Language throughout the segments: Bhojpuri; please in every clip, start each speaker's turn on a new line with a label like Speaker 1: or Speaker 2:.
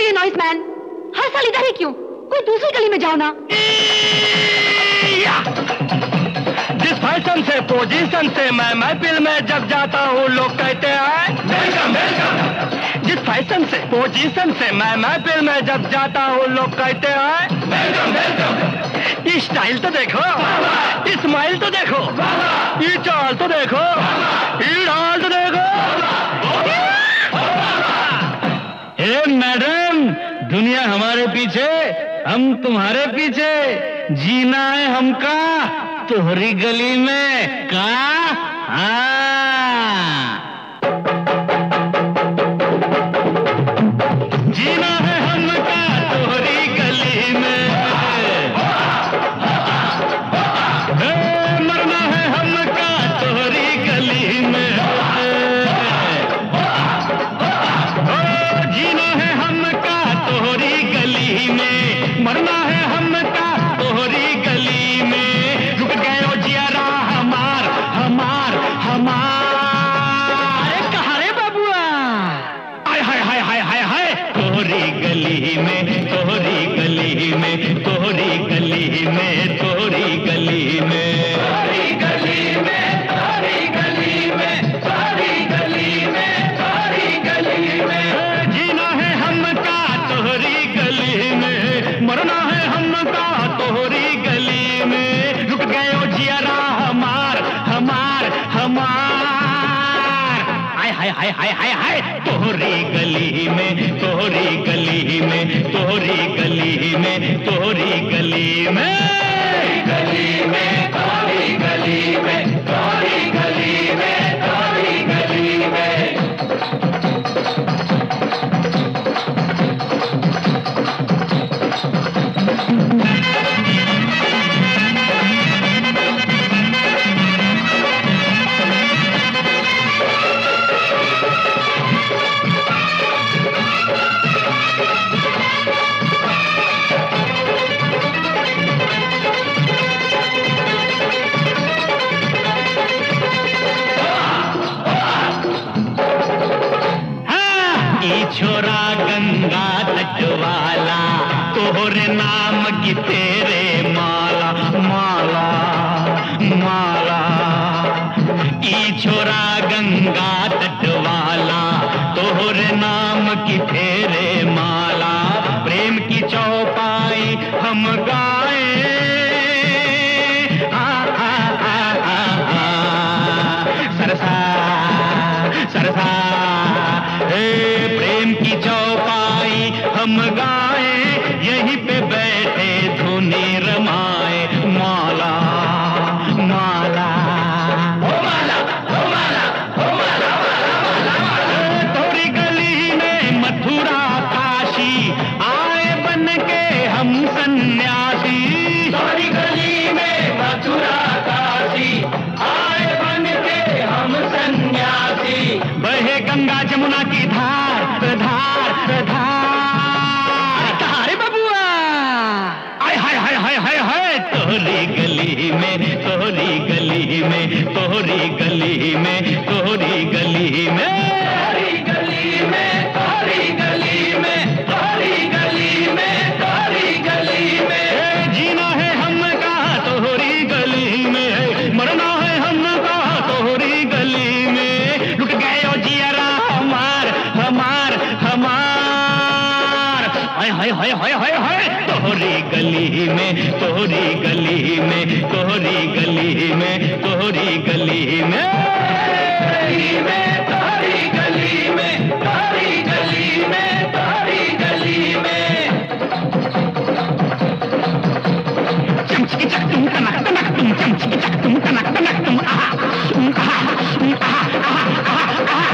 Speaker 1: ये नॉइस मैन? हर साल इधर ही क्यों? कोई दूसरी गली में जाओ ना।
Speaker 2: जिस फैशन से पोजीशन से मैं महफिल में जब जाता हूँ लोग कहते हैं वेलकम वेलकम। जिस फैशन से पोजीशन से मैं महफिल में जब जाता हूँ लोग कहते हैं वेलकम वेलकम। स्टाइल तो देखो, स्माइल तो देखो, ये चाल तो देखो, ये ढाल तो देखो। हे मैडम, दुनिया हमारे पीछे, हम तुम्हारे पीछे, जीना है हमका तोहरी गली में का। जीना है हमका तोहरी गली में, मरना है हमका तोहरी गली में। जीना है हमका तोहरी गली में, मरना है हमका तोहरी गली में। रुक गयो जियारा हमार हमार हमार। कहाँ रे बाबुआ? हाय हाय हाय हाय हाय हाय। तोहरी गली में, तोहरी गली में, तोहरी गली में, तोहरी गली में, तोहरी गली में, तोहरी गली में, तोहरी गली में, तोहरी गली में। जीना है हमका तोहरी गली में, मरना है हमका तोहरी गली में। रुक गयो जियारा हमार हमार हमार। हाय हाय हाय हाय हाय हाय। तोहरी गली में, तोहरी गली में, तोहरी गली में, तोहरी गली में, गली में, तोहरी गली में, तोहरी गली में, तोहरी गली में। छोरा गंगा तट वाला, तोहरे नाम की तेरे माला माला माला। ई छोरा गंगा तट वाला, तोहरे नाम की तेरे माला। प्रेम की चौपाई हम गाए, सरसा सरसा। प्रेम की चौपाई हम गाए, यहीं पे बैठे धुनी रमाए। माला माला ओ माला ओ माला ओ माला माला। तोरी गली में मथुरा काशी आए बन के हम सन्यासी। तोरी गली में मथुरा काशी आए बन के हम सन्यासी। बहे गंगा जमुना की धार धार धार। कहाँ रे बबुआ? आय हाय हाय हाय हाय हाय। तोहरी गली में, तोहरी गली में, तोहरी गली में, तोहरी गली में, तोहरी गली में, तोहरी गली में, तोहरी गली में, तोहरी गली में। जीना है हमका तोहरी गली में, मरना है हमका तोहरी गली में। लुट गयो जियारा हमार हमार हमार। हाय हाय हाय हाय हाय हाय। तोहरी गली में, तोहरी गली में, तोहरी गली में, तोहरी गली में, गली में, तोहरी गली में, तोहरी गली में, तोहरी गली में। चमचकी चक तुम कनक तनक तुम, चमचकी चक तुम कनक तनक तुम। आहा आहा आहा आहा आहा।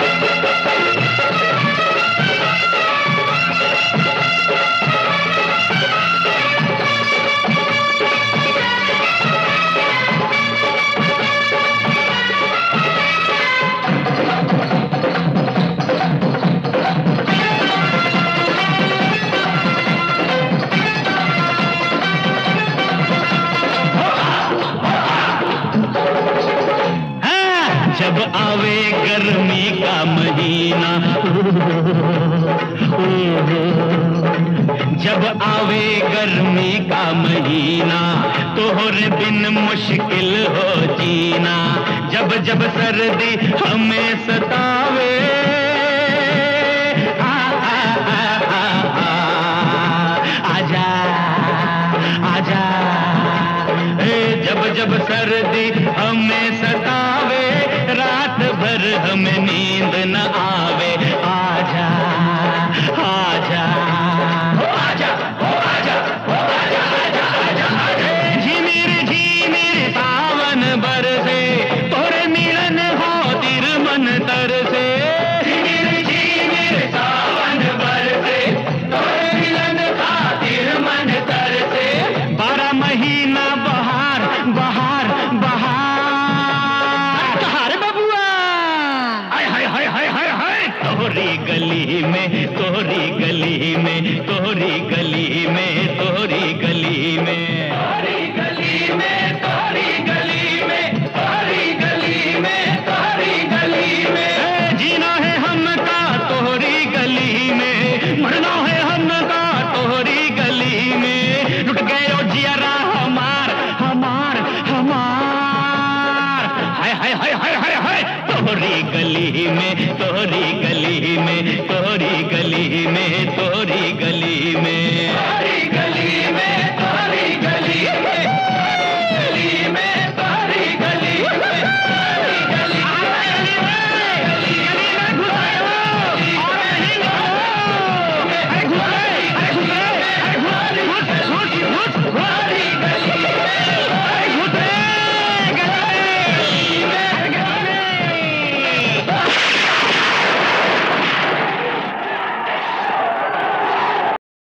Speaker 2: जब आवे गर्मी का महीना, जब आवे गर्मी का महीना तोहरे बिन मुश्किल हो जीना। जब जब सर्दी हमें सतावे आजा आजा। जब जब सर्दी हमें सतावे रात भर हमें नींद न आवे आजा आजा आजा आजा आजा आजा। झिमिर सावन बरसे तोरे मिलन खातिर मन तरसे। झिमिर सावन बरसे तोरे मिलन खातिर मन तरसे। 12 महीना बहार बहार बहार कहार बबुआ। हाय हाय हाय हाय हाय हाय तोहरी गली में तोहरी गली में तोहरी गली में तोहरी गली में तोहरी गली में तोहरी गली में तोहरी गली में तोहरी गली में। जीना है हमका तोहरी गली में मरना है हमका तोहरी गली में। लुट गए जियरा हमार हमार हमार हाय हाय हाय हाय हाय हाय तोहरी गली में तोहरी गली में तोहरी गली में तोहरी गली में।